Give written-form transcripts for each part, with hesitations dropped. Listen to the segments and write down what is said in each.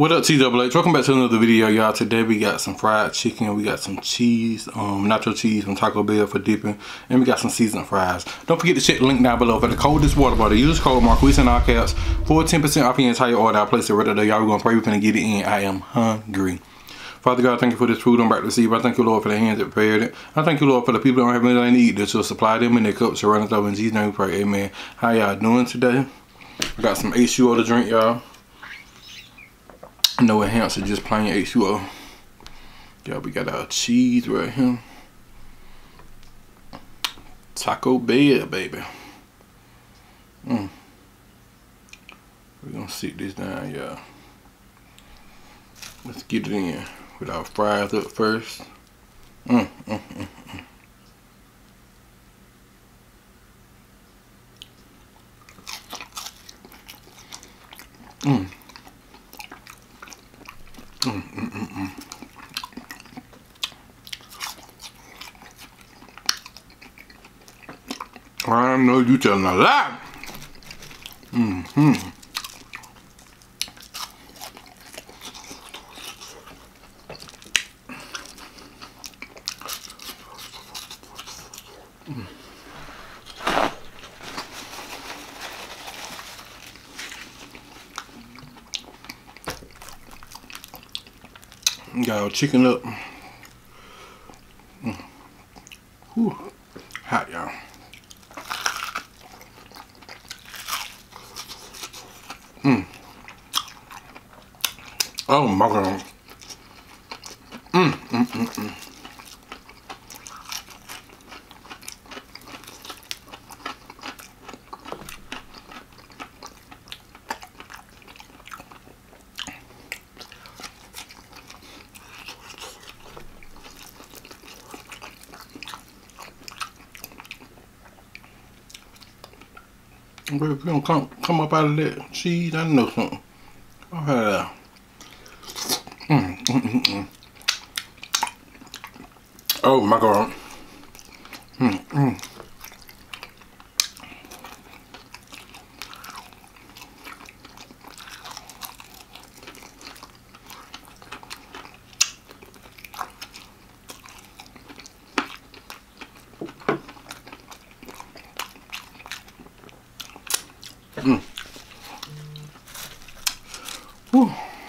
What up, TWH? Welcome back to another video, y'all. Today we got some fried chicken, we got some cheese, nacho cheese from Taco Bell for dipping, and we got some seasoned fries. Don't forget to check the link down below for the coldest water bottle. Use code Marquise in all caps for 10% off your entire order. I place it right there, y'all. We're gonna pray, we're gonna get it in. I am hungry. Father God, thank you for this food I'm about to receive. I thank you, Lord, for the hands that prepared it. I thank you, Lord, for the people that don't have anything to eat, that you'll supply them in their cups to run it over. In Jesus' name we pray, amen. How y'all doing today? I got some H2O to drink, y'all. No enhancer, just plain H2O. Yeah, we got our cheese right here. Taco Bell, baby. We're gonna sit this down, y'all. Let's get it in with our fries up first. I know you telling a lie. Got our chicken up. Whew. Hot, y'all. Oh my God. But if you don't come up out of that cheese, I know something. Oh my God. Whew.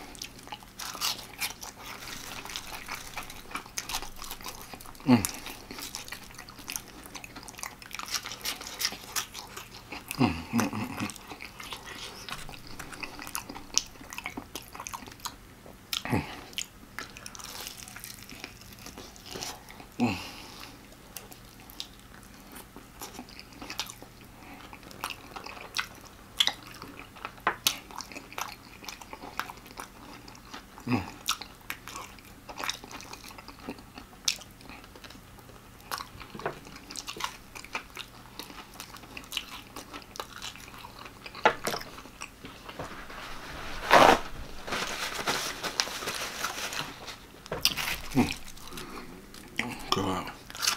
God.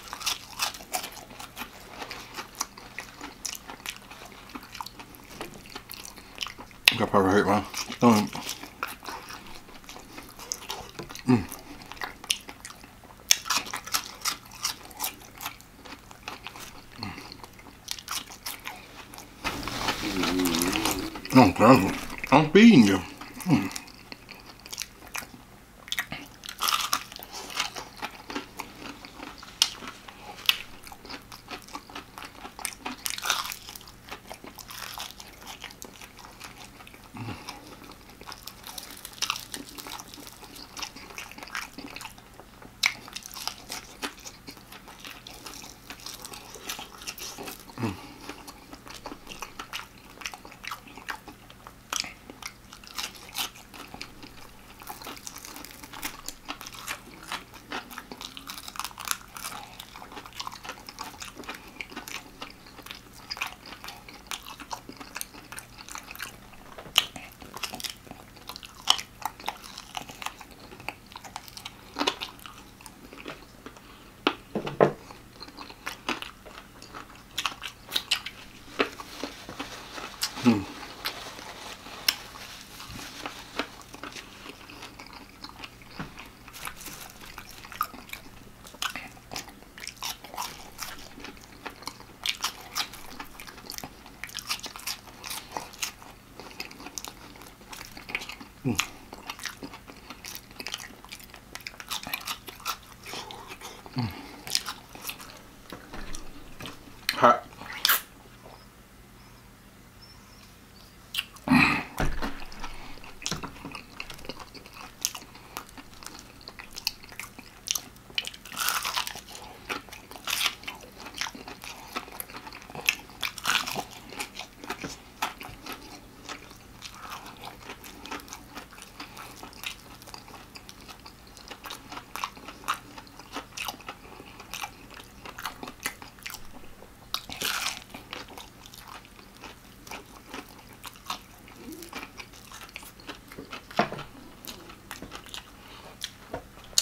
I probably hurt my stomach. Okay, I'm feeding you.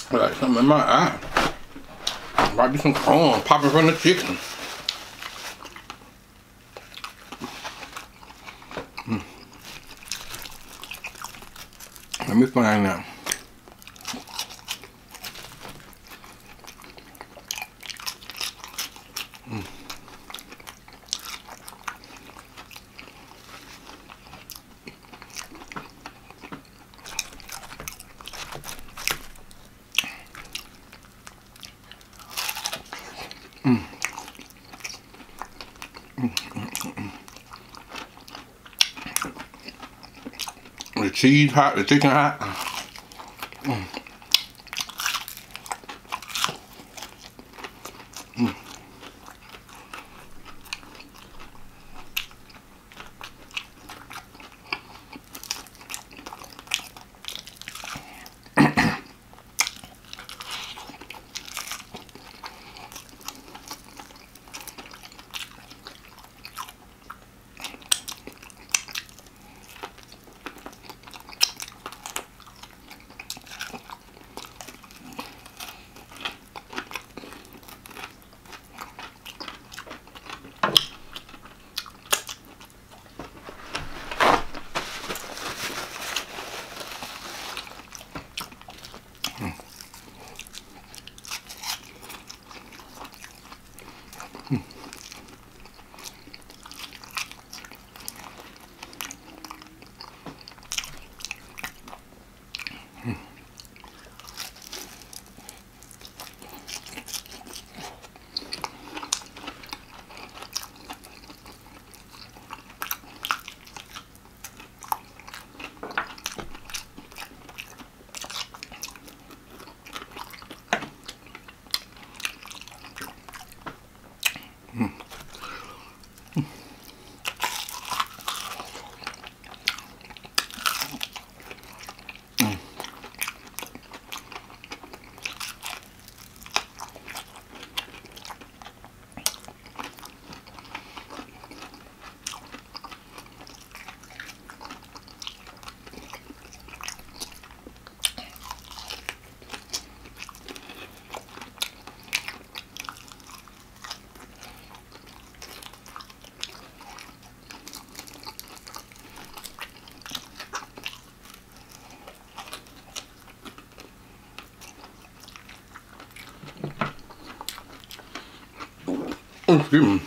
I got something in my eye. Might be some corn popping from the chicken. Let me find out. The cheese hot, the chicken hot. Excuse me.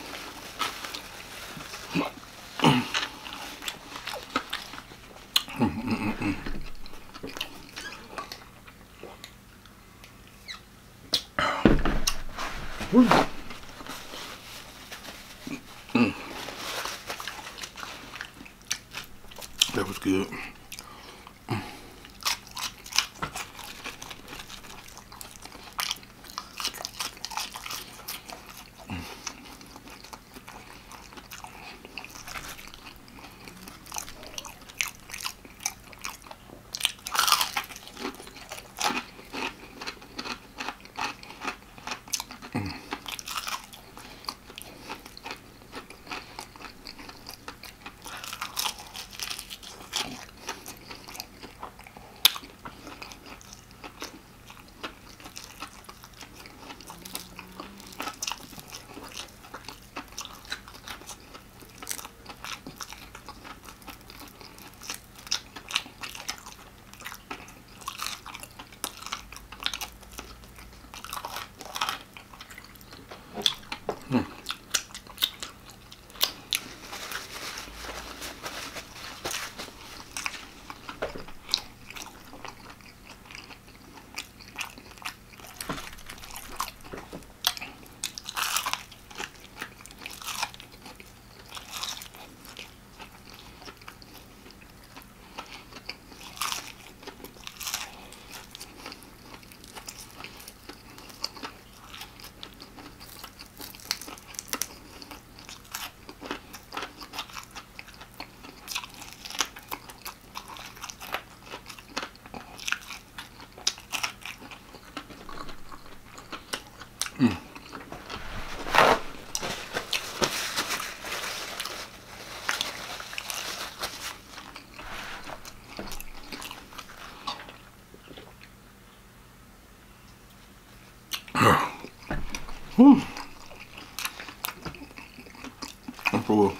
That was good. I'm full.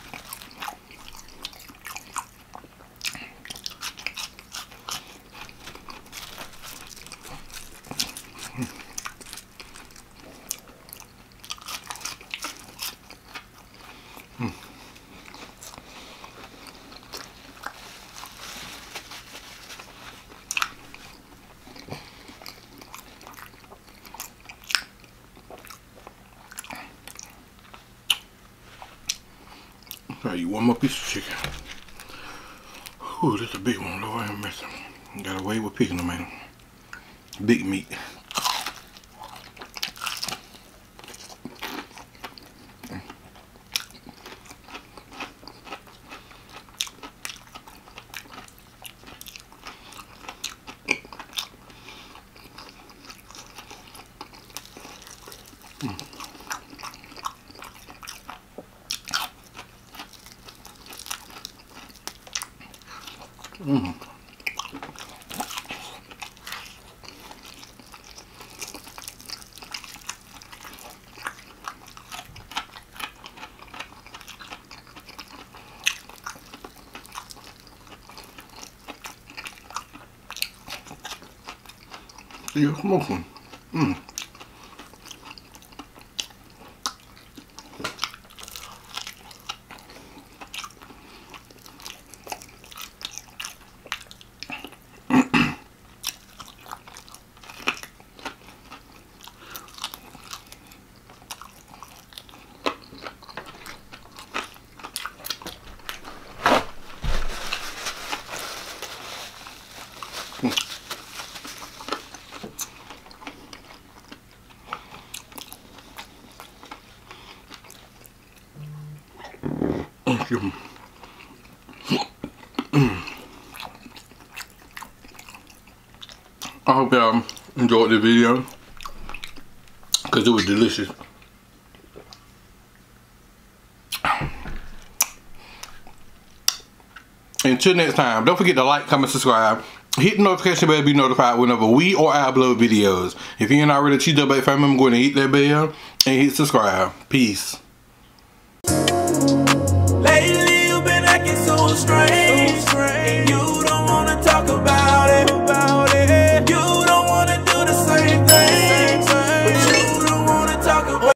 Alright, you one more piece of chicken. Ooh, this is a big one, Lord have mercy. Got away with picking them, man. Big meat. You're smoking. I hope y'all enjoyed the video because it was delicious. Until next time, don't forget to like, comment, subscribe. Hit the notification bell to be notified whenever we or I upload videos. If you ain't already a TW family member, go ahead and hit that bell and hit subscribe. Peace. Lately you've been acting so strange.